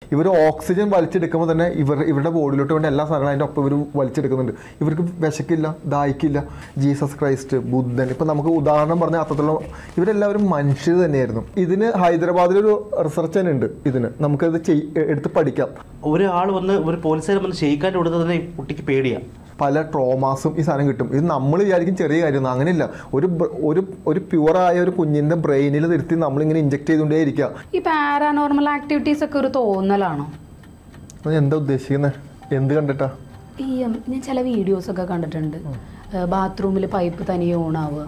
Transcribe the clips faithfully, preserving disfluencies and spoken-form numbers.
ഇവർ ഓക്സിജൻ വലിച്ചെടുക്കുമ്പോൾ തന്നെ ഇവർ ഇവരുടെ ബോഡിയിലോട്ട് വേണ്ട എല്ലാ സാധനങ്ങളും അതിൻ്റെ ഒപ്പം ഇവർ വലിച്ചെടുക്കുന്നുണ്ട്. ഇവർക്ക് വിശക്കില്ല, ദാഹിക്കില്ല. ജീസസ് ക്രൈസ്റ്റ്, ബുദ്ധൻ, ഇപ്പം നമുക്ക് ഉദാഹരണം പറഞ്ഞാൽ അത്രത്തോളം ഇവരെല്ലാവരും മനുഷ്യർ തന്നെയായിരുന്നു. ഇതിന് ഹൈദരാബാദിലൊരു റിസർച്ച് തന്നെ ഉണ്ട്. ഇതിന് നമുക്കത് എടുത്ത് പഠിക്കാം. ഒരാൾ വന്ന് ഒരു പോലീസുകാരൻ വന്ന് ഷെയ്ക്കാൻ കൊടുത്തത് തന്നെ കുട്ടിക്ക് പേടിയാണ്. പല ട്രോമാസും ഈ സാധനം കിട്ടും. ഇത് നമ്മൾ വിചാരിക്കും ചെറിയ കാര്യമൊന്നും, അങ്ങനെയില്ല. ഒരു ഒരു ഒരു പ്യുവറായ ഒരു കുഞ്ഞിൻ്റെ ബ്രെയിനിൽ നിർത്തി നമ്മളിങ്ങനെ ഇഞ്ചെക്ട് ചെയ്തുകൊണ്ടേ ഇരിക്കുക. ഈ പാരാനോർമൽ ആക്ടിവിറ്റീസ് ഒക്കെ ഒരു തോന്നലാണോ? എന്താ ഉദ്ദേശിക്കുന്നത്? എന്ത് കണ്ടിട്ടാ? ഈ ഞാൻ ചില വീഡിയോസ് ഒക്കെ കണ്ടിട്ടുണ്ട്. ബാത്റൂമിൽ പൈപ്പ് തനിയെ ഓണാവുക,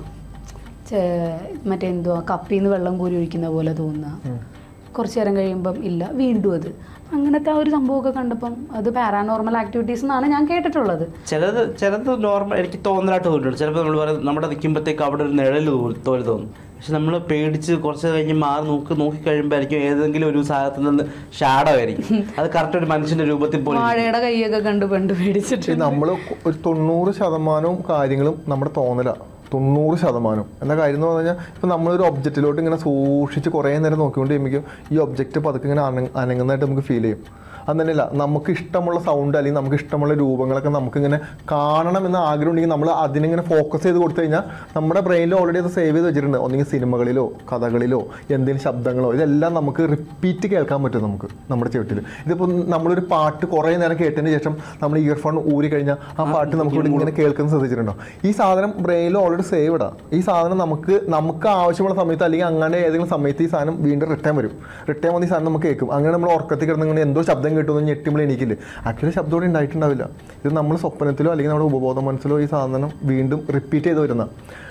മറ്റേ എന്തുവാ കപ്പിന്ന് വെള്ളം കോരി ഒഴിക്കുന്ന പോലെ തോന്നുക, കുറച്ചു നേരം കഴിയുമ്പം ഇല്ല വീണ്ടും അത്. അങ്ങനത്തെ ആ ഒരു സംഭവമൊക്കെ കണ്ടപ്പം അത് പാരാനോർമൽ ആക്ടിവിറ്റീസ് എന്നാണ് ഞാൻ കേട്ടിട്ടുള്ളത്. ചിലത് ചിലത് നോർമൽ എനിക്ക് തോന്നലായിട്ട് തോന്നിയിട്ടുണ്ട്. ചിലപ്പോൾ നമ്മൾ പറയും നമ്മുടെ നിൽക്കുമ്പോഴത്തേക്ക് അവിടെ ഒരു നിഴൽ തോന്നി തോന്നും. പക്ഷെ നമ്മൾ പേടിച്ച് കുറച്ച് കഴിഞ്ഞ് മാറി നോക്കി നോക്കി കഴിയുമ്പോഴായിരിക്കും ഏതെങ്കിലും ഒരു സാധനത്തിൽ നിന്ന് ഷാഡോ ആയിരിക്കും. അത് കറക്റ്റ് ഒരു മനുഷ്യന്റെ രൂപത്തിൽ പോലും വാഴയുടെ കൈയൊക്കെ കണ്ട് പണ്ട് പേടിച്ചിട്ട് നമ്മൾ ഒരു തൊണ്ണൂറ് ശതമാനവും കാര്യങ്ങളും നമ്മുടെ തോന്നലാണ്. തൊണ്ണൂറ് ശതമാനം എന്താ കാര്യം എന്ന് പറഞ്ഞു കഴിഞ്ഞാൽ ഇപ്പം നമ്മളൊരു ഒബ്ജക്റ്റിലോട്ട് ഇങ്ങനെ സൂക്ഷിച്ച് കുറേ നേരം നോക്കിക്കൊണ്ട് കഴിയുമ്പോൾ ഈ ഒബ്ജക്റ്റ് പതുക്കെ ഇങ്ങനെ അന അനങ്ങുന്നതായിട്ട് നമുക്ക് ഫീൽ ചെയ്യും. അത് തന്നെയല്ല, നമുക്ക് ഇഷ്ടമുള്ള സൗണ്ട് അല്ലെങ്കിൽ നമുക്ക് ഇഷ്ടമുള്ള രൂപങ്ങളൊക്കെ നമുക്കിങ്ങനെ കാണണമെന്ന് ആഗ്രഹം ഉണ്ടെങ്കിൽ നമ്മൾ അതിനിങ്ങനെ ഫോക്കസ് ചെയ്ത് കൊടുത്തു കഴിഞ്ഞാൽ നമ്മുടെ ബ്രെയിനിൽ ഓൾറെഡി അത് സേവ് ചെയ്ത് വെച്ചിട്ടുണ്ട്. ഒന്നെങ്കിൽ സിനിമകളിലോ കഥകളിലോ എന്തെങ്കിലും ശബ്ദങ്ങളോ ഇതെല്ലാം നമുക്ക് റിപ്പീറ്റ് കേൾക്കാൻ പറ്റും നമുക്ക് നമ്മുടെ ചെവിട്ടിൽ. ഇതിപ്പോൾ നമ്മളൊരു പാട്ട് കുറേ നേരം കേട്ടതിന് ശേഷം നമ്മൾ ഇയർഫോൺ ഊരി കഴിഞ്ഞാൽ ആ പാട്ട് നമുക്കിവിടെ ഇങ്ങനെ കേൾക്കുന്നത് ശ്രദ്ധിച്ചിട്ടുണ്ടോ? ഈ സാധനം ബ്രെയിനിൽ ഓൾറെഡി സേവ് ഇടാം. ഈ സാധനം നമുക്ക് നമുക്ക് ആവശ്യമുള്ള സമയത്ത് അല്ലെങ്കിൽ അങ്ങനെ ഏതെങ്കിലും സമയത്ത് ഈ സാധനം വീണ്ടും റിട്ടേൺ വരും. റിട്ടേൺ വന്ന് ഈ സാധനം നമുക്ക് കേൾക്കും. അങ്ങനെ നമ്മൾ ഉറക്കത്തിൽ കിടന്നിങ്ങനെ എന്തോ ശബ്ദം കിട്ടുമെന്ന് ഞെട്ടിമ്പോൾ എണീക്കില്ലേ? ആക്ച്വലി ശബ്ദത്തോടെ ഉണ്ടായിട്ടുണ്ടാവില്ല. ഇത് നമ്മൾ സ്വപ്നത്തിലോ അല്ലെങ്കിൽ നമ്മുടെ ഉപബോധ മനസ്സിലോ ഈ സാധനം വീണ്ടും റിപ്പീറ്റ് ചെയ്ത് വരുന്ന.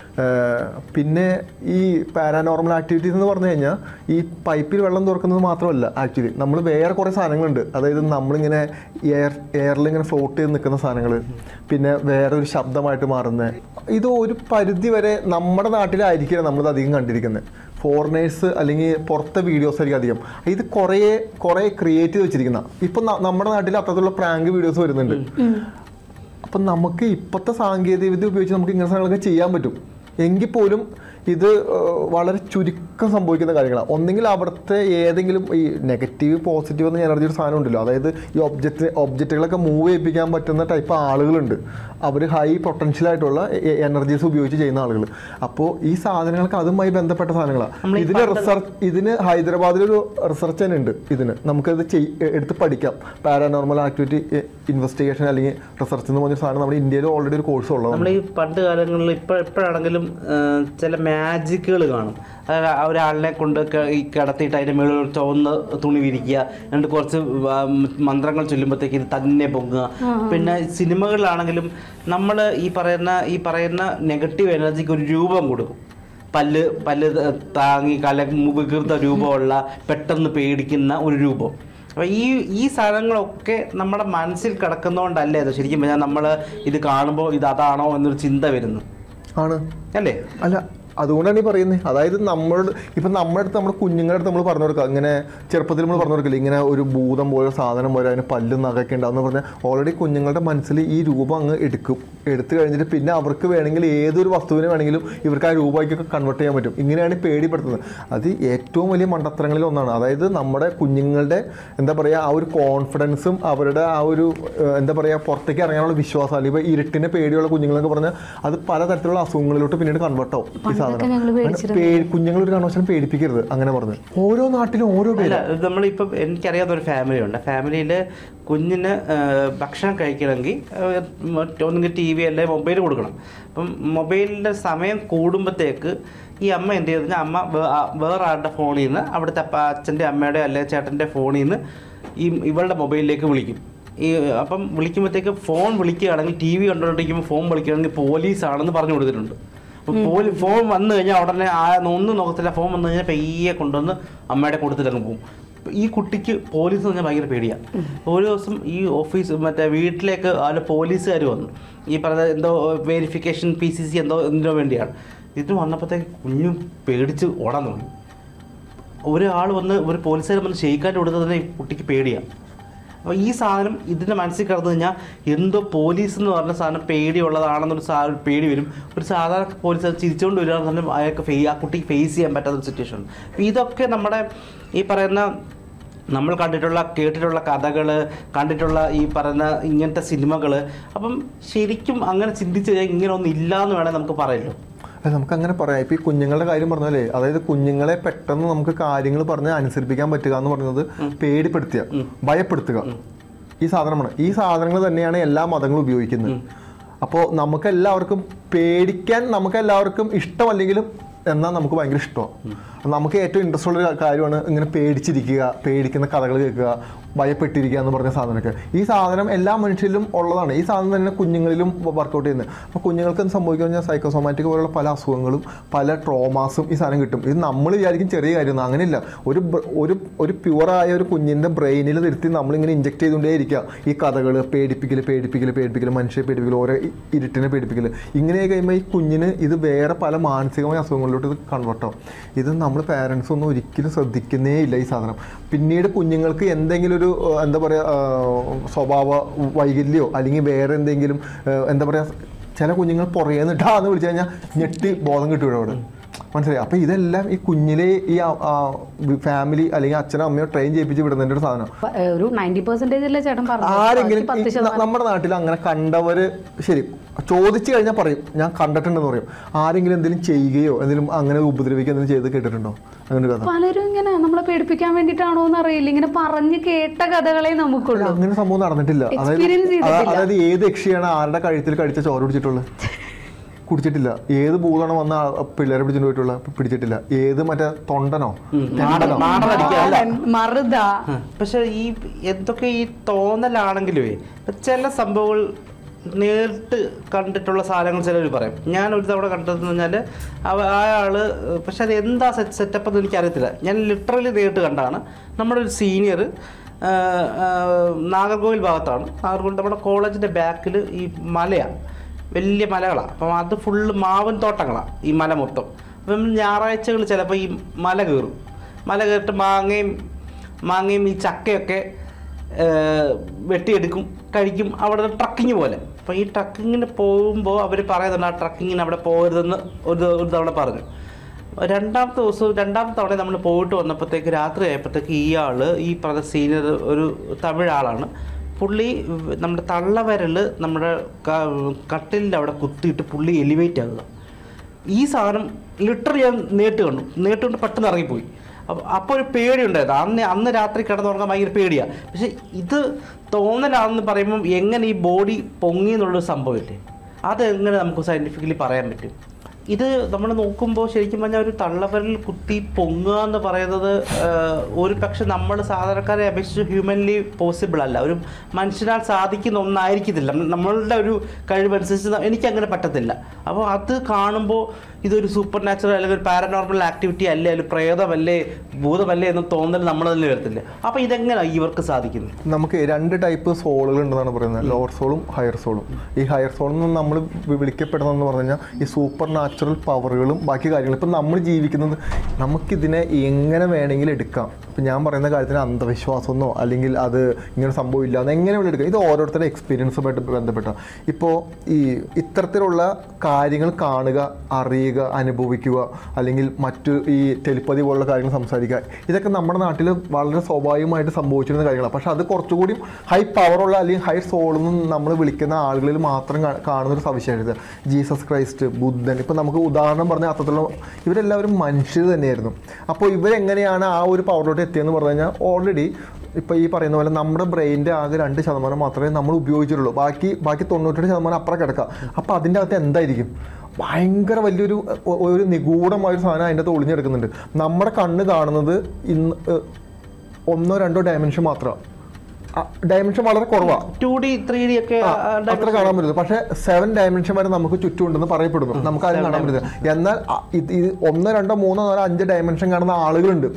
പിന്നെ ഈ പാരാനോർമൽ ആക്ടിവിറ്റീസ് എന്ന് പറഞ്ഞു കഴിഞ്ഞാൽ ഈ പൈപ്പിൽ വെള്ളം തുറക്കുന്നത് മാത്രമല്ല. ആക്ച്വലി നമ്മൾ വേറെ കുറേ സാധനങ്ങളുണ്ട്. അതായത് നമ്മളിങ്ങനെ എയർ എയറിലിങ്ങനെ ഫ്ലോട്ട് ചെയ്ത് നിൽക്കുന്ന സാധനങ്ങൾ, പിന്നെ വേറെ ഒരു ശബ്ദമായിട്ട് മാറുന്നത്. ഇത് ഒരു പരിധി വരെ നമ്മുടെ നാട്ടിലായിരിക്കില്ല നമ്മളത് അധികം കണ്ടിരിക്കുന്നത്. ഫോറിനേഴ്സ് അല്ലെങ്കിൽ പുറത്തെ വീഡിയോസ് ആയിരിക്കും അധികം. ഇത് കുറേ കുറേ ക്രിയേറ്റ് ചെയ്ത് വെച്ചിരിക്കുന്ന. ഇപ്പം നമ്മുടെ നാട്ടിൽ അത്തരത്തിലുള്ള പ്രാങ്ക് വീഡിയോസ് വരുന്നുണ്ട്. അപ്പം നമുക്ക് ഇപ്പോഴത്തെ സാങ്കേതിക വിദ്യ ഉപയോഗിച്ച് നമുക്ക് ഇങ്ങനെ സാധനങ്ങളൊക്കെ ചെയ്യാൻ പറ്റും. എങ്കിൽ പോലും ഇത് വളരെ ചുരുക്കം സംഭവിക്കുന്ന കാര്യങ്ങളാണ്. ഒന്നെങ്കിൽ അവിടുത്തെ ഏതെങ്കിലും ഈ നെഗറ്റീവ് പോസിറ്റീവ് എന്ന എനർജി ഒരു സാധനം ഉണ്ടല്ലോ. അതായത് ഈ ഒബ്ജക്റ്റ് ഒബ്ജക്റ്റുകളൊക്കെ മൂവ് ചെയ്യിപ്പിക്കാൻ പറ്റുന്ന ടൈപ്പ് ആളുകളുണ്ട്. അവർ ഹൈ പൊട്ടൻഷ്യലായിട്ടുള്ള എനർജീസ് ഉപയോഗിച്ച് ചെയ്യുന്ന ആളുകൾ. അപ്പോൾ ഈ സാധനങ്ങൾക്ക് അതുമായി ബന്ധപ്പെട്ട സാധനങ്ങളാണ്. ഇതിന് റിസർച്ച് ഇതിന് ഹൈദരാബാദിലൊരു റിസർച്ച് തന്നെ ഉണ്ട്. ഇതിന് നമുക്കത് എടുത്ത് പഠിക്കാം. പാരാനോർമൽ ആക്ടിവിറ്റി ഇൻവെസ്റ്റിഗേഷൻ അല്ലെങ്കിൽ റിസർച്ച് എന്ന് പറഞ്ഞ സാധനം നമ്മുടെ ഇന്ത്യയിൽ ഓൾറെഡി ഒരു കോഴ്സ് ഉള്ളത്. നമ്മൾ ഈ പണ്ട് കാലങ്ങളിൽ ഇപ്പോൾ എപ്പോഴാണെങ്കിലും ചില മാജിക്കുകൾ കാണും. അതായത് ഒരാളിനെ കൊണ്ട് ഈ കിടത്തിയിട്ട് അതിൻ്റെ മുകളിൽ ചുവന്ന് തുണി വിരിക്കുക, എന്നിട്ട് കുറച്ച് മന്ത്രങ്ങൾ ചൊല്ലുമ്പോഴത്തേക്ക് ഇത് തന്നെ പൊങ്ങുക. പിന്നെ സിനിമകളിലാണെങ്കിലും നമ്മൾ ഈ പറയുന്ന ഈ പറയുന്ന നെഗറ്റീവ് എനർജിക്ക് ഒരു രൂപം കൊടുക്കും. പല്ല് പല്ല് താങ്ങി കല വികൃത രൂപമുള്ള പെട്ടെന്ന് പേടിക്കുന്ന ഒരു രൂപം. അപ്പോൾ ഈ ഈ സാധനങ്ങളൊക്കെ നമ്മുടെ മനസ്സിൽ കിടക്കുന്നതുകൊണ്ടല്ലേ അത് ശരിക്കും പറഞ്ഞാൽ നമ്മൾ ഇത് കാണുമ്പോൾ ഇത് അതാണോ എന്നൊരു ചിന്ത വരുന്നു ആണ് അല്ലേ? അല്ല, അതുകൊണ്ടാണ് ഈ പറയുന്നത്. അതായത് നമ്മളോട് ഇപ്പം നമ്മുടെ അടുത്ത് നമ്മുടെ കുഞ്ഞുങ്ങളുടെ അടുത്ത് നമ്മൾ പറഞ്ഞു കൊടുക്കുക, ഇങ്ങനെ ചെറുപ്പത്തിൽ നമ്മൾ പറഞ്ഞു കൊടുക്കില്ല, ഇങ്ങനെ ഒരു ഭൂതം പോലെ സാധനം പോലെ അതിന് പല്ലും നഖമൊക്കെ ഉണ്ടാവുമെന്ന് പറഞ്ഞാൽ ഓൾറെഡി കുഞ്ഞുങ്ങളുടെ മനസ്സിൽ ഈ രൂപം അങ്ങ് എടുക്കും. എടുത്തു കഴിഞ്ഞിട്ട് പിന്നെ അവർക്ക് വേണമെങ്കിൽ ഏതൊരു വസ്തുവിനെ വേണമെങ്കിലും ഇവർക്ക് ആ രൂപയ്ക്കൊക്കെ കൺവേർട്ട് ചെയ്യാൻ പറ്റും. ഇങ്ങനെയാണ് പേടിപ്പെടുത്തുന്നത്. അത് ഏറ്റവും വലിയ മണ്ടത്തരങ്ങളിൽ ഒന്നാണ്. അതായത് നമ്മുടെ കുഞ്ഞുങ്ങളുടെ എന്താ പറയുക ആ ഒരു കോൺഫിഡൻസും അവരുടെ ആ ഒരു എന്താ പറയുക പുറത്തേക്ക് ഇറങ്ങാനുള്ള വിശ്വാസം, അല്ലെങ്കിൽ ഇപ്പോൾ ഇരുട്ടിനെ പേടിയുള്ള കുഞ്ഞുങ്ങളൊക്കെ പറഞ്ഞാൽ അത് പലതരത്തിലുള്ള അസുഖങ്ങളിലോട്ട് പിന്നീട് കൺവേർട്ട് ആവും. ഈ സാധനം കുഞ്ഞുങ്ങൾ ഒരു കാരണവശാലും പേടിപ്പിക്കരുത്. അങ്ങനെ പറഞ്ഞു ഓരോ നാട്ടിലും ഓരോ പേര്. നമ്മളിപ്പം എനിക്കറിയാവുന്ന ഒരു ഫാമിലി ഉണ്ട്. ഫാമിലിയിൽ കുഞ്ഞിന് ഭക്ഷണം കഴിക്കണമെങ്കിൽ ഒന്നെങ്കിൽ ടി വി അല്ലെങ്കിൽ മൊബൈൽ കൊടുക്കണം. അപ്പം മൊബൈലിൻ്റെ സമയം കൂടുമ്പോഴത്തേക്ക് ഈ അമ്മ എന്ത് ചെയ്തു കഴിഞ്ഞാൽ അമ്മ വേറെ ആളുടെ ഫോണിൽ നിന്ന് അവിടുത്തെ അച്ഛൻ്റെ അമ്മയുടെ അല്ലെങ്കിൽ ചേട്ടൻ്റെ ഫോണിൽ നിന്ന് ഈ ഇവളുടെ മൊബൈലിലേക്ക് വിളിക്കും. ഈ അപ്പം വിളിക്കുമ്പോഴത്തേക്ക് ഫോൺ വിളിക്കുകയാണെങ്കിൽ ടി വി കണ്ടുകൊണ്ടിരിക്കുമ്പോൾ ഫോൺ വിളിക്കുകയാണെങ്കിൽ പോലീസാണെന്ന് പറഞ്ഞു കൊടുത്തിട്ടുണ്ട്. പോലീ ഫോൺ വന്നു കഴിഞ്ഞാൽ ഉടനെ ആ ഒന്നും നോക്കത്തില്ല. ഫോൺ വന്നു കഴിഞ്ഞാൽ പെയ്യെ കൊണ്ടുവന്ന് അമ്മയുടെ കൊടുത്തിട്ടങ്ങ് പോകും. ഈ കുട്ടിക്ക് പോലീസ് എന്ന് പറഞ്ഞാൽ ഭയങ്കര പേടിയാണ്. ഒരു ദിവസം ഈ ഓഫീസ് മറ്റേ വീട്ടിലേക്ക് അതിൽ പോലീസുകാർ വന്നു. ഈ പറഞ്ഞ എന്തോ വെരിഫിക്കേഷൻ പി സി സി എന്തോ എന്തിനോ വേണ്ടിയാണ്. ഇത് വന്നപ്പോഴത്തേക്ക് കുഞ്ഞും പേടിച്ച് ഓടാൻ തുടങ്ങി. ഒരാൾ വന്ന് ഒരു പോലീസുകാർ വന്ന് ഷെയ്ക്കാൻ കൊടുത്തത് തന്നെ ഈ കുട്ടിക്ക് പേടിയാണ്. അപ്പോൾ ഈ സാധനം ഇതിൻ്റെ മനസ്സിൽ കിടന്നു കഴിഞ്ഞാൽ എന്തോ പോലീസ് എന്ന് പറഞ്ഞ സാധനം പേടിയുള്ളതാണെന്നൊരു സാ പേടി വരും. ഒരു സാധാരണ പോലീസ് അത് ചിരിച്ചുകൊണ്ട് വരികയാണെന്ന് പറഞ്ഞാൽ അയാൾക്ക് ഫേ ആ കുട്ടിക്ക് ഫേസ് ചെയ്യാൻ പറ്റാത്തൊരു സിറ്റുവേഷൻ ഉണ്ട്. അപ്പോൾ ഇതൊക്കെ നമ്മുടെ ഈ പറയുന്ന നമ്മൾ കണ്ടിട്ടുള്ള കേട്ടിട്ടുള്ള കഥകൾ, കണ്ടിട്ടുള്ള ഈ പറയുന്ന ഇങ്ങനത്തെ സിനിമകൾ. അപ്പം ശരിക്കും അങ്ങനെ ചിന്തിച്ച് കഴിഞ്ഞാൽ ഇങ്ങനെ ഒന്നും ഇല്ല എന്ന് വേണേൽ നമുക്ക് പറയല്ലോ. അത് നമുക്ക് അങ്ങനെ പറയാം. ഇപ്പോൾ ഈ കുഞ്ഞുങ്ങളുടെ കാര്യം പറഞ്ഞാലേ, അതായത് കുഞ്ഞുങ്ങളെ പെട്ടെന്ന് നമുക്ക് കാര്യങ്ങൾ പറഞ്ഞ് അനുസരിപ്പിക്കാൻ പറ്റുക എന്ന് പറയുന്നത് പേടിപ്പെടുത്തുക, ഭയപ്പെടുത്തുക, ഈ സാധനമാണ്. ഈ സാധനങ്ങൾ തന്നെയാണ് എല്ലാ മതങ്ങളും ഉപയോഗിക്കുന്നത്. അപ്പോൾ നമുക്കെല്ലാവർക്കും പേടിക്കാൻ നമുക്കെല്ലാവർക്കും ഇഷ്ടമല്ലെങ്കിലും എന്നാൽ നമുക്ക് ഭയങ്കര ഇഷ്ടമാണ്. നമുക്ക് ഏറ്റവും ഇൻട്രസ്റ്റ് ഉള്ള കാര്യമാണ് ഇങ്ങനെ പേടിച്ചിരിക്കുക, പേടിക്കുന്ന കഥകൾ കേൾക്കുക, ഭയപ്പെട്ടിരിക്കുക എന്ന് പറഞ്ഞ സാധനമൊക്കെ. ഈ സാധനം എല്ലാ മനുഷ്യരിലും ഉള്ളതാണ്. ഈ സാധനം തന്നെ കുഞ്ഞുങ്ങളിലും വർക്കൗട്ട് ചെയ്യുന്നത്. അപ്പോൾ കുഞ്ഞുങ്ങൾക്ക് എന്ത് സംഭവിക്കുക കഴിഞ്ഞാൽ സൈക്കോസോമാറ്റിക് പോലുള്ള പല അസുഖങ്ങളും പല ട്രോമാസും ഈ സാധനം കിട്ടും. ഇത് നമ്മൾ വിചാരിക്കും ചെറിയ കാര്യമൊന്നും, അങ്ങനെയില്ല. ഒരു ഒരു ഒരു പ്യുവറായ ഒരു കുഞ്ഞിൻ്റെ ബ്രെയിനിൽ നിർത്തി നമ്മളിങ്ങനെ ഇഞ്ചെക്ട് ചെയ്തുകൊണ്ടേ ഇരിക്കുക. ഈ കഥകൾ പേടിപ്പിക്കൽ പേടിപ്പിക്കൽ പേടിപ്പിക്കൽ മനുഷ്യരെ പേടിപ്പിക്കൽ, ഓരോ ഇരുട്ടിനെ പേടിപ്പിക്കൽ. ഇങ്ങനെ കഴിയുമ്പോൾ ഈ കുഞ്ഞിന് ഇത് വേറെ പല മാനസികമായ അസുഖങ്ങളിലോട്ട് ഇത് കൺവേർട്ടാവും. ഇത് നമ്മൾ പാരൻസ് ഒന്നും ഒരിക്കലും ശ്രദ്ധിക്കുന്നേ ഇല്ല ഈ സാധനം. പിന്നീട് കുഞ്ഞുങ്ങൾക്ക് എന്തെങ്കിലും ഒരു എന്താ പറയുക സ്വഭാവ വൈകല്യമോ അല്ലെങ്കിൽ വേറെ എന്തെങ്കിലും എന്താ പറയുക, ചില കുഞ്ഞുങ്ങൾ പുറകെ നിട്ടാന്ന് വിളിച്ചു കഴിഞ്ഞാൽ ഞെട്ടി ബോധം കിട്ടും അവിടെ, മനസ്സിലായി. അപ്പോൾ ഇതെല്ലാം ഈ കുഞ്ഞിലെ ഈ ഫാമിലി അല്ലെങ്കിൽ അച്ഛനോ അമ്മയോ ട്രെയിൻ ചെയ്യിപ്പിച്ച് വിടുന്നതിൻ്റെ ഒരു സാധനം. ഒരു നയൻറ്റി പെർസെന്റേജ് അല്ലേ ചേട്ടൻ പറഞ്ഞു. ആരെങ്കിലും നമ്മുടെ നാട്ടിൽ അങ്ങനെ കണ്ടവർ ശരി ചോദിച്ചു കഴിഞ്ഞാൽ പറയും ഞാൻ കണ്ടിട്ടുണ്ടെന്ന് പറയും. ആരെങ്കിലും എന്തെങ്കിലും ചെയ്യുകയോ എന്തെങ്കിലും അങ്ങനെ ഉപദ്രവിക്കുകയോ എന്തെങ്കിലും ചെയ്ത് കേട്ടിട്ടുണ്ടോ? അങ്ങനെ കഥ പലരും ഇങ്ങനെ നമ്മളെ പേടിപ്പിക്കാൻ വേണ്ടിയിട്ടാണോ എന്ന് അറിയില്ല, ഇങ്ങനെ പറഞ്ഞ് കേട്ട കഥകളെ നമുക്കുള്ളൂ. അങ്ങനെ സംഭവം നടന്നിട്ടില്ല. അതായത് അതായത് ഏത് യക്ഷിയാണ് ആരുടെ കഴുത്തിൽ കടിച്ച ചോര പിടിച്ചിട്ടുള്ളത്? കുടിച്ചിട്ടില്ല. ഏത് ഭൂതണോ വന്ന പിള്ളേരെ പിടിച്ചിട്ട് പോയിട്ടുള്ള പിടിച്ചിട്ടില്ല. ഏത് മറ്റേ തൊണ്ടനോ മറുത. പക്ഷെ ഈ എന്തൊക്കെ ഈ തോന്നലാണെങ്കിലുവേ ചില സംഭവങ്ങൾ നേരിട്ട് കണ്ടിട്ടുള്ള സാധനങ്ങൾ ചിലർ പറയും. ഞാൻ ഒരു തവണ കണ്ടതെന്ന് പറഞ്ഞാൽ അയാൾ, പക്ഷെ അത് എന്താ സെറ്റ് സെറ്റപ്പ് എന്ന് എനിക്കറിയത്തില്ല. ഞാൻ ലിറ്ററലി നേരിട്ട് കണ്ടാണ്. നമ്മുടെ ഒരു സീനിയർ നാഗർകോവിൽ ഭാഗത്താണ്. നാഗർകോവിൽ നമ്മുടെ കോളേജിൻ്റെ ബാക്കിൽ ഈ മലയാണ്, വലിയ മലകളാണ്. അപ്പം അത് ഫുള്ള് മാവൻ തോട്ടങ്ങളാണ് ഈ മല മൊത്തം. അപ്പം ഞായറാഴ്ചകൾ ചിലപ്പോൾ ഈ മല കയറും. മല കയറിയിട്ട് മാങ്ങയും മാങ്ങയും ഈ ചക്കയൊക്കെ വെട്ടിയെടുക്കും, കഴിക്കും. അവിടെ ട്രക്കിങ് പോലെ. അപ്പോൾ ഈ ട്രക്കിങ്ങിന് പോകുമ്പോൾ അവർ പറയുന്നുണ്ട് ആ ട്രക്കിങ്ങിന് അവിടെ പോകരുതെന്ന് ഒരു ഒരു തവണ പറഞ്ഞു. രണ്ടാമത്തെ ദിവസം രണ്ടാമത്തെ തവണ നമ്മൾ പോയിട്ട് വന്നപ്പോഴത്തേക്ക് രാത്രി ആയപ്പോഴത്തേക്ക് ഇയാൾ ഈ പറഞ്ഞ സീനിയർ ഒരു തമിഴ് ആളാണ്. പുള്ളി നമ്മുടെ തള്ളവിരൽ നമ്മുടെ കട്ടിലിൻ്റെ അവിടെ കുത്തിയിട്ട് പുള്ളി എലിവേറ്റ് ആകുക. ഈ സാധനം ലിറ്ററലി ഞാൻ നേരിട്ട് കണ്ടു. നേരിട്ട് കൊണ്ട് പെട്ടെന്ന് ഇറങ്ങിപ്പോയി. അപ്പോൾ അപ്പോൾ ഒരു പേടിയുണ്ടായിരുന്നു. അന്ന് അന്ന് രാത്രി കിടന്നുറങ്ങാൻ ഭയങ്കര പേടിയാണ്. പക്ഷെ ഇത് തോന്നലാണെന്ന് പറയുമ്പം എങ്ങനെ ഈ ബോഡി പൊങ്ങി എന്നുള്ളൊരു സംഭവമില്ലേ, അതെങ്ങനെ നമുക്ക് സയൻറ്റിഫിക്കലി പറയാൻ പറ്റും? ഇത് നമ്മൾ നോക്കുമ്പോൾ ശരിക്കും പറഞ്ഞാൽ ഒരു തള്ളവിരൽ കുത്തി പൊങ്ങുക എന്ന് പറയുന്നത് ഒരു പക്ഷെ നമ്മൾ സാധാരണക്കാരെ അപേക്ഷിച്ച് ഹ്യൂമൻലി പോസിബിൾ അല്ല. ഒരു മനുഷ്യനാൽ സാധിക്കുന്ന ഒന്നായിരിക്കത്തില്ല. നമ്മളുടെ ഒരു കഴിവനുസരിച്ച് എനിക്കങ്ങനെ പറ്റത്തില്ല. അപ്പോൾ അത് കാണുമ്പോൾ ഇതൊരു സൂപ്പർ നാച്ചുറൽ അല്ലെങ്കിൽ ഒരു പാരനോർമൽ ആക്ടിവിറ്റി അല്ലേ, അല്ലെങ്കിൽ പ്രേതമല്ലേ ഭൂതമല്ലേ എന്ന് തോന്നൽ നമ്മൾ തന്നെ വരത്തില്ല. അപ്പോൾ ഇതെങ്ങനെയാണ് ഇവർക്ക് സാധിക്കുന്നത്? നമുക്ക് രണ്ട് ടൈപ്പ് സോളുകൾ ഉണ്ടെന്നാണ് പറയുന്നത്, ലോവർ സോളും ഹയർ സോളും. ഈ ഹയർ സോളിൽ നിന്ന് നമ്മൾ വിളിക്കപ്പെടുന്നതെന്ന് പറഞ്ഞു കഴിഞ്ഞാൽ ഈ സൂപ്പർ നാച്ചുറൽ പവറുകളും ബാക്കി കാര്യങ്ങളും. ഇപ്പം നമ്മൾ ജീവിക്കുന്നത് നമുക്കിതിനെ എങ്ങനെ വേണമെങ്കിലും എടുക്കാം. ഇപ്പം ഞാൻ പറയുന്ന കാര്യത്തിന് അന്ധവിശ്വാസമെന്നോ അല്ലെങ്കിൽ അത് ഇങ്ങനെ സംഭവമില്ല എന്ന് എങ്ങനെ വേണമെങ്കിലും എടുക്കാം. ഇത് ഓരോരുത്തരുടെ എക്സ്പീരിയൻസുമായിട്ട് ബന്ധപ്പെട്ട. ഇപ്പോൾ ഈ ഇത്തരത്തിലുള്ള കാര്യങ്ങൾ കാണുക, അറിയുക, അനുഭവിക്കുക, അല്ലെങ്കിൽ മറ്റു ഈ ടെലിപ്പതി പോലുള്ള കാര്യങ്ങൾ സംസാരിക്കുക, ഇതൊക്കെ നമ്മുടെ നാട്ടിൽ വളരെ സ്വാഭാവികമായിട്ട് സംഭവിച്ചിരുന്ന കാര്യങ്ങളാണ്. പക്ഷെ അത് കുറച്ചുകൂടി ഹൈ പവറുള്ള അല്ലെങ്കിൽ ഹൈ സോളിൽ നിന്ന് നമ്മൾ വിളിക്കുന്ന ആളുകളിൽ മാത്രം കാണുന്നൊരു സവിശേഷത. ജീസസ് ക്രൈസ്റ്റ്, ബുദ്ധൻ, ഇപ്പം നമുക്ക് ഉദാഹരണം പറഞ്ഞാൽ അത്രത്തോളം ഇവരെല്ലാവരും മനുഷ്യർ തന്നെയായിരുന്നു. അപ്പോൾ ഇവരെങ്ങനെയാണ് ആ ഒരു പവറിലോട്ട് എത്തിയെന്ന് പറഞ്ഞു കഴിഞ്ഞാൽ ഓൾറെഡി ഇപ്പോൾ ഈ പറയുന്ന പോലെ നമ്മുടെ ബ്രെയിനിൻ്റെ ആകെ രണ്ട് ശതമാനം മാത്രമേ നമ്മൾ ഉപയോഗിച്ചിട്ടുള്ളൂ. ബാക്കി ബാക്കി തൊണ്ണൂറ്റെട്ട് ശതമാനം അപ്പുറം കിടക്കാം. അപ്പോൾ അതിൻ്റെ അകത്ത് എന്തായിരിക്കും? ഭയങ്കര വലിയൊരു ഒരു നിഗൂഢമായൊരു സാധനം അതിൻ്റെ അകത്ത് ഒളിഞ്ഞെടുക്കുന്നുണ്ട്. നമ്മുടെ കണ്ണ് കാണുന്നത് ഇന്ന് ഒന്നോ രണ്ടോ ഡയമെൻഷൻ മാത്രമാണ്. ഡയമെൻഷൻ വളരെ കുറവാണ്. ടു ഡി ത്രീ ഡി ഒക്കെ അത്ര കാണാൻ പറ്റുന്നത്. പക്ഷേ സെവൻ ഡയമെൻഷൻ വരെ നമുക്ക് ചുറ്റുമുണ്ടെന്ന് പറയപ്പെടുന്നു. നമുക്ക് ആരും കാണാൻ പറ്റില്ല. എന്നാൽ ഇത് ഒന്നോ രണ്ടോ മൂന്നോ നാലോ അഞ്ച് ഡയമെൻഷൻ കാണുന്ന ആളുകളുണ്ട്.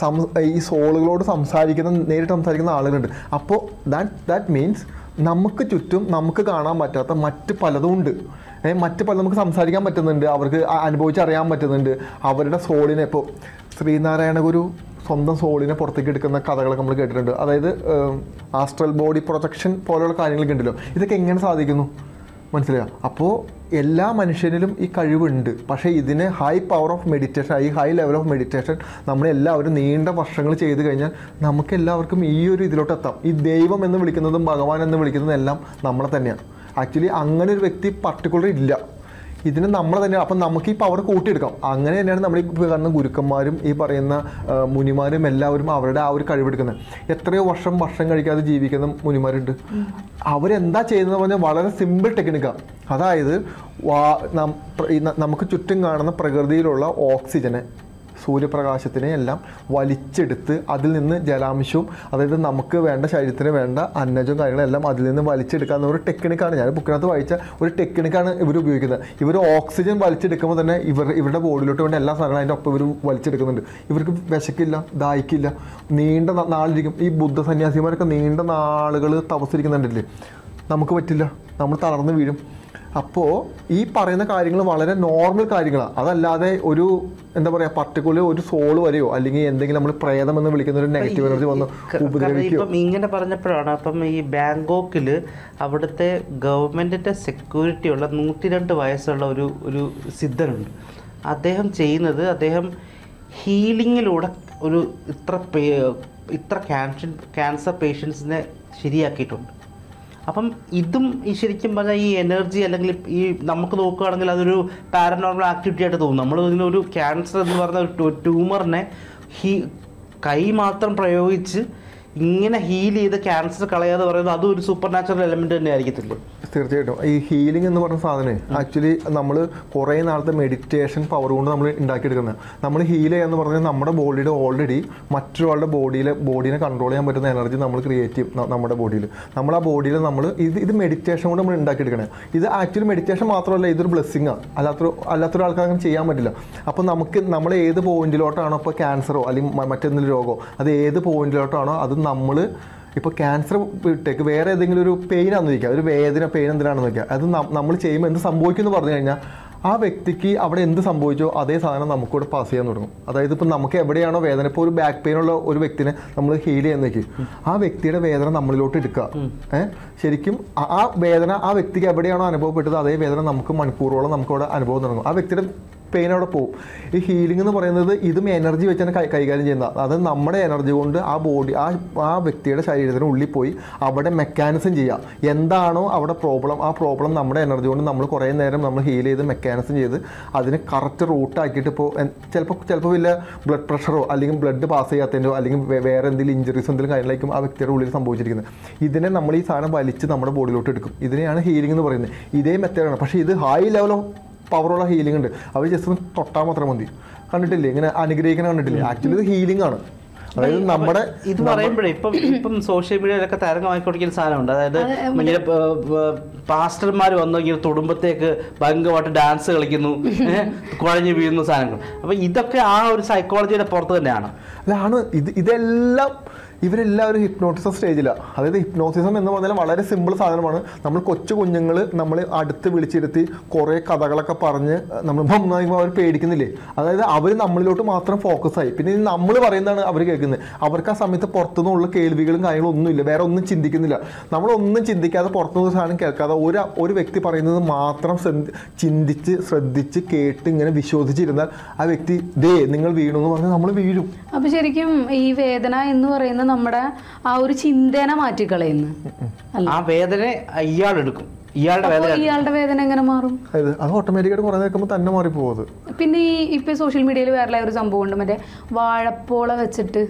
ഈ സോളുകളോട് സംസാരിക്കുന്ന നേരിട്ട് സംസാരിക്കുന്ന ആളുകളുണ്ട്. അപ്പോൾ ദാറ്റ് ദാറ്റ് മീൻസ് നമുക്ക് ചുറ്റും നമുക്ക് കാണാൻ പറ്റാത്ത മറ്റ് പലതും ഉണ്ട്. മറ്റ് പല നമുക്ക് സംസാരിക്കാൻ പറ്റുന്നുണ്ട്, അവർക്ക് അനുഭവിച്ചറിയാൻ പറ്റുന്നുണ്ട്. അവരുടെ സോളിനെ ഇപ്പോൾ ശ്രീനാരായണ ഗുരു സ്വന്തം സോളിനെ പുറത്തേക്ക് എടുക്കുന്ന കഥകളൊക്കെ നമ്മൾ കേട്ടിട്ടുണ്ട്. അതായത് ആസ്ട്രൽ ബോഡി പ്രൊജക്ഷൻ പോലെയുള്ള കാര്യങ്ങളൊക്കെ ഉണ്ടല്ലോ. ഇതൊക്കെ എങ്ങനെ സാധിക്കുന്നു? മനസ്സിലായോ? അപ്പോൾ എല്ലാ മനുഷ്യനിലും ഈ കഴിവുണ്ട്. പക്ഷേ ഇതിന് ഹൈ പവർ ഓഫ് മെഡിറ്റേഷൻ, ഈ ഹൈ ലെവൽ ഓഫ് മെഡിറ്റേഷൻ നമ്മളെല്ലാവരും നീണ്ട വർഷങ്ങൾ ചെയ്ത് കഴിഞ്ഞാൽ നമുക്ക് എല്ലാവർക്കും ഈ ഒരു ഇതിലോട്ട് എത്താം. ഈ ദൈവം എന്ന് വിളിക്കുന്നതും ഭഗവാൻ എന്ന് വിളിക്കുന്നതും എല്ലാം നമ്മളെ തന്നെയാണ്. ആക്ച്വലി അങ്ങനെ ഒരു വ്യക്തി പർട്ടിക്കുലർ ഇല്ല, ഇതിന് നമ്മൾ തന്നെ. അപ്പം നമുക്ക് ഈ പവർ കൂട്ടിയെടുക്കാം. അങ്ങനെ തന്നെയാണ് നമ്മൾ ഈ കാണുന്ന ഗുരുക്കന്മാരും ഈ പറയുന്ന മുനിമാരും എല്ലാവരും അവരുടെ ആ ഒരു കഴിവെടുക്കുന്നത്. എത്രയോ വർഷം വർഷം കഴിക്കാതെ ജീവിക്കുന്ന മുനിമാരുണ്ട്. അവരെന്താ ചെയ്യുന്നത് പറഞ്ഞാൽ വളരെ സിമ്പിൾ ടെക്നിക്കാണ്. അതായത് നമുക്ക് ചുറ്റും കാണുന്ന പ്രകൃതിയിലുള്ള ഓക്സിജനെ, സൂര്യപ്രകാശത്തിനെ എല്ലാം വലിച്ചെടുത്ത് അതിൽ നിന്ന് ജലാംശവും, അതായത് നമുക്ക് വേണ്ട ശരീരത്തിന് വേണ്ട അന്നജവും കാര്യങ്ങളെല്ലാം അതിൽ നിന്ന് വലിച്ചെടുക്കാവുന്ന ഒരു ടെക്നിക്കാണ്. ഞാൻ ബുക്കിനകത്ത് വായിച്ച ഒരു ടെക്നിക്കാണ് ഇവർ ഉപയോഗിക്കുന്നത്. ഇവർ ഓക്സിജൻ വലിച്ചെടുക്കുമ്പോൾ തന്നെ ഇവർ ഇവരുടെ ബോഡിയിലോട്ട് വേണ്ട എല്ലാ സാധനങ്ങളും അതിൻ്റെ ഒപ്പം ഇവർ വലിച്ചെടുക്കുന്നുണ്ട്. ഇവർക്ക് വിശക്കില്ല, ദാഹിക്കില്ല, നീണ്ട നാളിരിക്കും. ഈ ബുദ്ധ സന്യാസിമാരൊക്കെ നീണ്ട നാളുകൾ തപസ്സിരിക്കുന്നുണ്ടല്ലേ, നമുക്ക് പറ്റില്ല, നമ്മൾ തളർന്ന് വീഴും. അപ്പോൾ ഈ പറയുന്ന കാര്യങ്ങൾ വളരെ നോർമൽ കാര്യങ്ങളാണ്. അതല്ലാതെ ഒരു എന്താ പറയുക പർട്ടിക്കുലർ ഒരു സോള് വരെയോ അല്ലെങ്കിൽ എന്തെങ്കിലും നമ്മൾ പ്രേതം എന്ന് വിളിക്കുന്ന ഒരു നെഗറ്റീവ് എനർജി വന്ന് ഉപദ്രവിക്കുകയോ. ഇപ്പം ഇങ്ങനെ പറഞ്ഞപ്പോഴാണ് അപ്പം ഈ ബാങ്കോക്കിൽ അവിടുത്തെ ഗവൺമെൻറ്റിൻ്റെ സെക്യൂരിറ്റി ഉള്ള നൂറ്റി രണ്ട് വയസ്സുള്ള ഒരു ഒരു സിദ്ധനുണ്ട്. അദ്ദേഹം ചെയ്യുന്നത്, അദ്ദേഹം ഹീലിങ്ങിലൂടെ ഒരു ഇത്ര പേ ഇത്ര ക്യാൻസർ ക്യാൻസർ പേഷ്യൻസിനെ ശരിയാക്കിയിട്ടുണ്ട്. അപ്പം ഇതും ഈ ശരിക്കും പറഞ്ഞാൽ ഈ എനർജി അല്ലെങ്കിൽ ഈ നമുക്ക് നോക്കുകയാണെങ്കിൽ അതൊരു പാരനോർമൽ ആക്ടിവിറ്റി ആയിട്ട് തോന്നും. നമ്മൾ ഇതിനൊരു ക്യാൻസർ എന്ന് പറഞ്ഞ ഒരു ട്യൂമറിനെ ഹീ കൈ മാത്രം പ്രയോഗിച്ച് ഇങ്ങനെ ഹീൽ ചെയ്ത് ക്യാൻസർ കളയാതെ പറയുന്നത് അതും ഒരു സൂപ്പർ നാച്ചുറൽ എലമെന്റ് തന്നെ ആയിരിക്കത്തില്ല. തീർച്ചയായിട്ടും ഈ ഹീലിംഗ് എന്ന് പറഞ്ഞ സാധനം ആക്ച്വലി നമ്മൾ കുറേ നാളത്തെ മെഡിറ്റേഷൻ പവർ കൊണ്ട് നമ്മൾ ഉണ്ടാക്കിയെടുക്കുന്നത്. നമ്മൾ ഹീൽ ചെയ്യാന്ന് പറഞ്ഞാൽ നമ്മുടെ ബോഡിയുടെ ഓൾറെഡി മറ്റൊരാളുടെ ബോഡിയിലെ ബോഡീനെ കൺട്രോൾ ചെയ്യാൻ പറ്റുന്ന എനർജി നമ്മൾ ക്രിയേറ്റ് ചെയ്യും നമ്മുടെ ബോഡിയിൽ. നമ്മൾ ആ ബോഡിയിൽ നമ്മൾ ഇത് ഇത് മെഡിറ്റേഷൻ കൊണ്ട് നമ്മൾ ഉണ്ടാക്കിയെടുക്കണേ. ഇത് ആക്ച്വലി മെഡിറ്റേഷൻ മാത്രമല്ല, ഇതൊരു ബ്ലെസ്സിങ്ങാണ്. അല്ലാത്തൊരു അല്ലാത്തൊരാൾക്ക് അങ്ങനെ ചെയ്യാൻ പറ്റില്ല. അപ്പോൾ നമുക്ക് നമ്മൾ ഏത് പോയിന്റിലോട്ടാണോ ഇപ്പോൾ ക്യാൻസറോ അല്ലെങ്കിൽ മറ്റെന്തെങ്കിലും രോഗമോ അത് ഏത് പോയിന്റിലോട്ടാണോ അത് നമ്മൾ ഇപ്പോൾ ക്യാൻസർ വിട്ടേക്ക് വേറെ ഏതെങ്കിലും ഒരു പെയിനാണെന്ന് വയ്ക്കുക, ഒരു വേദന പെയിൻ എന്തിനാണെന്ന് വയ്ക്കുക, അത് നമ്മൾ ചെയ്യുമ്പോൾ എന്ത് സംഭവിക്കുമെന്ന് പറഞ്ഞു കഴിഞ്ഞാൽ ആ വ്യക്തിക്ക് അവിടെ എന്ത് സംഭവിച്ചോ അതേ സാധനം നമുക്കിവിടെ പാസ് ചെയ്യാൻ തുടങ്ങും. അതായത് ഇപ്പോൾ നമുക്ക് എവിടെയാണോ വേദന, ഇപ്പോൾ ഒരു ബാക്ക് പെയിൻ ഉള്ള ഒരു വ്യക്തിനെ നമ്മൾ ഹീൽ ചെയ്യുന്നേക്ക് ആ വ്യക്തിയുടെ വേദന നമ്മളിലോട്ട് എടുക്കുക. ഏഹ് ശരിക്കും ആ വേദന ആ വ്യക്തിക്ക് എവിടെയാണോ അനുഭവപ്പെട്ടത് അതേ വേദന നമുക്ക് മണിക്കൂറോളം നമുക്കവിടെ അനുഭവം തുടങ്ങും. ആ വ്യക്തിയുടെ പെയിൻ അവിടെ പോകും. ഈ ഹീലിംഗ് എന്ന് പറയുന്നത് ഇതും എനർജി വെച്ചാണ് കൈ കൈകാര്യം ചെയ്യുന്നത്. അത് നമ്മുടെ എനർജി കൊണ്ട് ആ ബോഡി ആ ആ വ്യക്തിയുടെ ശരീരത്തിന് ഉള്ളിൽ പോയി അവിടെ മെക്കാനിസം ചെയ്യുക. എന്താണോ അവിടെ പ്രോബ്ലം ആ പ്രോബ്ലം നമ്മുടെ എനർജി കൊണ്ട് നമ്മൾ കുറേ നേരം നമ്മൾ ഹീൽ ചെയ്ത് മെക്കാനിസം ചെയ്ത് അതിന് കറക്റ്റ് റൂട്ടാക്കിയിട്ട് ഇപ്പോൾ ചിലപ്പോൾ ചിലപ്പോൾ വലിയ ബ്ലഡ് പ്രഷറോ അല്ലെങ്കിൽ ബ്ലഡ് പാസ് ചെയ്യാത്തതിൻ്റെയോ അല്ലെങ്കിൽ വേറെ എന്തെങ്കിലും ഇഞ്ചറീസ് എന്തെങ്കിലും കാര്യങ്ങളായിരിക്കും ആ വ്യക്തിയുടെ ഉള്ളിൽ സംഭവിച്ചിരിക്കുന്നത്. ഇതിനെ നമ്മൾ ഈ സാധനം വലിച്ച് നമ്മുടെ ബോഡിയിലോട്ട് എടുക്കും. ഇതിനെയാണ് ഹീലിംഗ് എന്ന് പറയുന്നത്. ഇതേ മെത്തേഡാണ്. പക്ഷേ ഇത് ഹൈ ലെവൽ ഓഫ് പവറുള്ള ഹീലിംഗ് ഉണ്ട്. അവർ ജസ്റ്റ് ഒന്ന് തൊട്ടാൽ മാത്രം മതി. കണ്ടിട്ടില്ലേ ഇങ്ങനെ അനുഗ്രഹിക്കണം, കണ്ടിട്ടില്ലേ? ആക്ച്വലി ഇത് ഹീലിംഗ് ആണ്. അതായത് നമ്മുടെ ഇത് പറയുമ്പോഴേ ഇപ്പം ഇപ്പം സോഷ്യൽ മീഡിയയിലൊക്കെ തരംഗമായിക്കൊണ്ടിരിക്കുന്ന സാധനമുണ്ട്. അതായത് ഇങ്ങനെ പാസ്റ്റർമാർ വന്നു ഇങ്ങനെ തൊടുമ്പത്തേക്ക് ഭയങ്കരമായിട്ട് ഡാൻസ് കളിക്കുന്നു, കുഴഞ്ഞു വീഴുന്ന സാധനങ്ങൾ. അപ്പം ഇതൊക്കെ ആ ഒരു സൈക്കോളജിയുടെ പുറത്ത് തന്നെയാണ്. അതാണ് ഇത് ഇതെല്ലാം ഇവരെല്ലാവരും ഹിപ്നോട്ടിസം സ്റ്റേജിലാണ്. അതായത് ഹിപ്നോട്ടിസം എന്ന് പറഞ്ഞാൽ വളരെ സിമ്പിൾ സാധനമാണ്. നമ്മൾ കൊച്ചു കുഞ്ഞുങ്ങൾ നമ്മൾ അടുത്ത് വിളിച്ചിരുത്തി കുറേ കഥകളൊക്കെ പറഞ്ഞ് നമ്മൾ നന്നായി അവർ പേടിക്കുന്നില്ലേ. അതായത് അവർ നമ്മളിലോട്ട് മാത്രം ഫോക്കസായി. പിന്നെ നമ്മൾ പറയുന്നതാണ് അവർ കേൾക്കുന്നത്. അവർക്ക് ആ സമയത്ത് പുറത്തുനിന്നുള്ള കേൾവികളും കാര്യങ്ങളും ഒന്നുമില്ല, വേറെ ഒന്നും ചിന്തിക്കുന്നില്ല. നമ്മളൊന്നും ചിന്തിക്കാതെ പുറത്തുനിന്ന് സാധനം കേൾക്കാതെ ഒരു ഒരു വ്യക്തി പറയുന്നത് മാത്രം ചിന്തിച്ച് ശ്രദ്ധിച്ച് കേട്ട് ഇങ്ങനെ വിശ്വസിച്ചിരുന്നാൽ ആ വ്യക്തി ദേ നിങ്ങൾ വീണു എന്ന് പറഞ്ഞാൽ നമ്മൾ വീഴും. അപ്പൊ ശരിക്കും ഈ വേദന എന്ന് പറയുന്ന നമ്മുടെ ആ ഒരു ചിന്തനെ മാറ്റിക്കളയുന്നു. ആ വേദന ഇയാളെടുക്കും. ഇയാളുടെ വേദന ഇയാളുടെ വേദന എങ്ങനെ മാറും? അത് ഓട്ടോമാറ്റിക്കായിട്ട് കുറേ നിൽക്കുമ്പോൾ തന്നെ മാറിപ്പോകുന്നത്. പിന്നെ ഈ ഇപ്പൊ സോഷ്യൽ മീഡിയയിൽ വേറെ ഒരു സംഭവം ഉണ്ട്, മറ്റേ വാഴപ്പോള വെച്ചിട്ട്.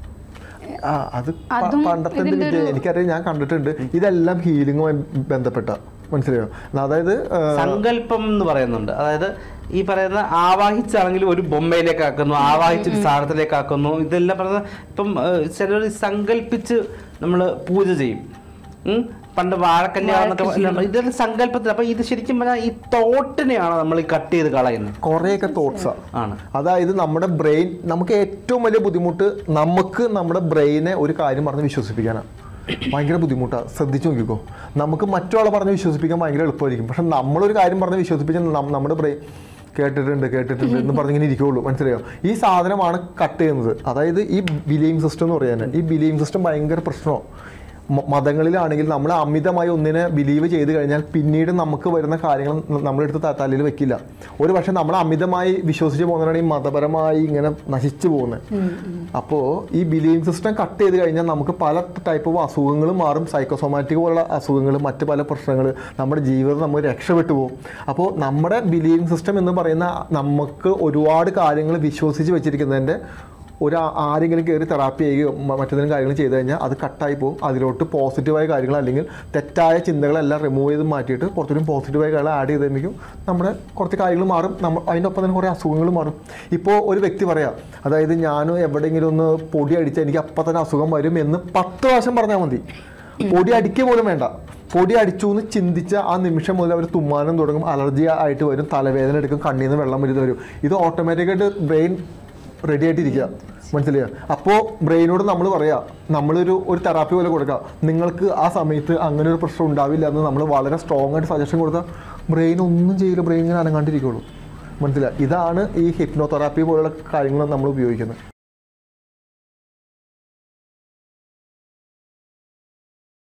അത് പണ്ടത്തെ എനിക്കറിയാം, ഞാൻ കണ്ടിട്ടുണ്ട്. ഇതെല്ലാം ഹീലിംഗുമായി ബന്ധപ്പെട്ട, മനസ്സിലായോ? അതായത് സങ്കല്പം എന്ന് പറയുന്നുണ്ട്. അതായത് ഈ പറയുന്ന ആവാഹിച്ചാണെങ്കിലും ഒരു ബൊമ്മയിലേക്ക് ആക്കുന്നു, ആവാഹിച്ചൊരു സാധനത്തിലേക്ക് ആക്കുന്നു. ഇതെല്ലാം പറയുന്ന ഇപ്പം ചിലർ സങ്കല്പിച്ച് നമ്മൾ പൂജ ചെയ്യും. പണ്ട് വാഴക്കല്യാണൊക്കെ ഇതെല്ലാം സങ്കല്പത്തിൽ. അപ്പൊ ഇത് ശരിക്കും പറഞ്ഞാൽ ഈ തോട്ടിനെയാണ് നമ്മൾ ഈ കട്ട് ചെയ്ത് കളയുന്നത്. കുറേയൊക്കെ തോട്ട്സാ ആണ്. അതായത് നമ്മുടെ ബ്രെയിൻ, നമുക്ക് ഏറ്റവും വലിയ ബുദ്ധിമുട്ട് നമുക്ക് നമ്മുടെ ബ്രെയിനെ ഒരു കാര്യം പറഞ്ഞ് വിശ്വസിപ്പിക്കാനാണ്. ഭയങ്കര ബുദ്ധിമുട്ടാണ്. ശ്രദ്ധിച്ചു നോക്കിക്കോ. നമുക്ക് മറ്റൊരാളെ പറഞ്ഞ് വിശ്വസിപ്പിക്കാൻ ഭയങ്കര എളുപ്പമായിരിക്കും. പക്ഷെ നമ്മളൊരു കാര്യം പറഞ്ഞ് വിശ്വസിപ്പിച്ചാൽ നമ്മുടെ ബ്രെയിൻ കേട്ടിട്ടുണ്ട് കേട്ടിട്ടുണ്ട് എന്ന് പറഞ്ഞിങ്ങനെ ഇരിക്കുള്ളൂ, മനസ്സിലായോ? ഈ സാധനമാണ് കട്ട് ചെയ്യുന്നത്. അതായത് ഈ ബിലീവിംഗ് സിസ്റ്റം എന്ന് പറയാൻ, ഈ ബിലീവിംഗ് സിസ്റ്റം ഭയങ്കര പ്രശ്നമാണ്. മതങ്ങളിലാണെങ്കിൽ നമ്മൾ അമിതമായി ഒന്നിനെ ബിലീവ് ചെയ്ത് കഴിഞ്ഞാൽ പിന്നീട് നമുക്ക് വരുന്ന കാര്യങ്ങൾ നമ്മളെടുത്ത് തലയിൽ വെക്കില്ല. ഒരു പക്ഷെ നമ്മൾ അമിതമായി വിശ്വസിച്ച് പോകുന്നതാണ് ഈ മതപരമായി ഇങ്ങനെ നശിച്ചു പോകുന്നത്. അപ്പോൾ ഈ ബിലീവിംഗ് സിസ്റ്റം കട്ട് ചെയ്ത് കഴിഞ്ഞാൽ നമുക്ക് പല ടൈപ്പ് ഓഫ് അസുഖങ്ങളും മാറും. സൈക്കോസോമാറ്റിക് പോലുള്ള അസുഖങ്ങൾ, മറ്റ് പല പ്രശ്നങ്ങൾ, നമ്മുടെ ജീവിതം നമുക്ക് രക്ഷപ്പെട്ടു പോകും. അപ്പോൾ നമ്മുടെ ബിലീവിംഗ് സിസ്റ്റം എന്ന് പറയുന്ന നമുക്ക് ഒരുപാട് കാര്യങ്ങൾ വിശ്വസിച്ച് വെച്ചിരിക്കുന്നതിൻ്റെ ഒരു ആരെങ്കിലും കയറി തെറാപ്പി ചെയ്യുകയോ മറ്റേതെങ്കിലും കാര്യങ്ങൾ ചെയ്ത് കഴിഞ്ഞാൽ അത് കട്ടായി പോകും. അതിലോട്ട് പോസിറ്റീവായ കാര്യങ്ങൾ അല്ലെങ്കിൽ തെറ്റായ ചിന്തകളെല്ലാം റിമൂവ് ചെയ്ത് മാറ്റിയിട്ട് പുറത്തൊരു പോസിറ്റീവായ കാര്യങ്ങൾ ആഡ് ചെയ്ത് കഴിയുമ്പോൾ നമ്മുടെ കുറച്ച് കാര്യങ്ങൾ മാറും. നമ്മൾ അതിൻ്റെ ഒപ്പം തന്നെ കുറേ അസുഖങ്ങൾ മാറും. ഇപ്പോൾ ഒരു വ്യക്തി പറയാം, അതായത് ഞാൻ എവിടെയെങ്കിലും ഒന്ന് പൊടി അടിച്ചാൽ എനിക്ക് അപ്പം തന്നെ അസുഖം വരും എന്ന് പത്ത് പ്രാവശ്യം പറഞ്ഞാൽ മതി. പൊടി അടിക്കുക പോലും വേണ്ട. പൊടി അടിച്ചു എന്ന് ചിന്തിച്ച ആ നിമിഷം മുതൽ അവർ തുമ്മാനം തുടങ്ങും, അലർജി ആയിട്ട് വരും, തലവേദന എടുക്കും, കണ്ണിൽ നിന്ന് വെള്ളം വരുന്നത് വരും. ഇത് ഓട്ടോമാറ്റിക്കായിട്ട് ബ്രെയിൻ റെഡി ആയിട്ടിരിക്കുക. മനസ്സിലായോ? അപ്പോൾ ബ്രെയിനോട് നമ്മൾ പറയാം, നമ്മളൊരു ഒരു തെറാപ്പി പോലെ കൊടുക്കുക, നിങ്ങൾക്ക് ആ സമയത്ത് അങ്ങനെ ഒരു പ്രശ്നം ഉണ്ടാവില്ല എന്ന് നമ്മൾ വളരെ സ്ട്രോങ് ആയിട്ട് സജഷൻ കൊടുത്താൽ ബ്രെയിൻ ഒന്നും ചെയ്യില്ല, ബ്രെയിൻ ഇങ്ങനെ അനങ്ങാണ്ടിരിക്കുള്ളൂ. മനസ്സിലായി? ഇതാണ് ഈ ഹിപ്നോതെറാപ്പി പോലുള്ള കാര്യങ്ങൾ നമ്മൾ ഉപയോഗിക്കുന്നത്.